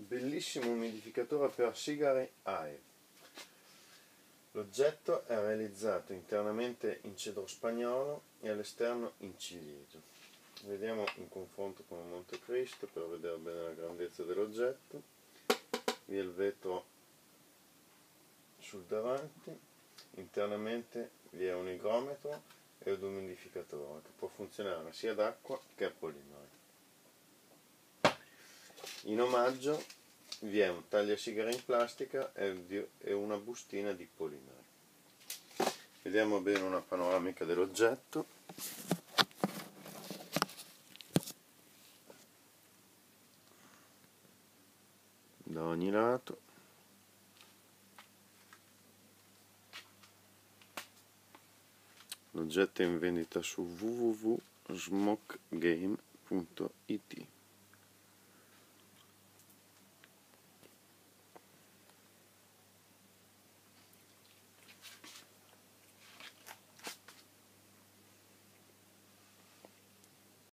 Bellissimo umidificatore per sigari Hive. L'oggetto è realizzato internamente in cedro spagnolo e all'esterno in ciliegio. Vediamo in confronto con un Montecristo per vedere bene la grandezza dell'oggetto. Vi è il vetro sul davanti, internamente vi è un igrometro e un umidificatore che può funzionare sia ad acqua che a polimeri. In omaggio vi è un tagliasigari in plastica e una bustina di polimeri. Vediamo bene una panoramica dell'oggetto. Da ogni lato. L'oggetto è in vendita su www.smokegame.it.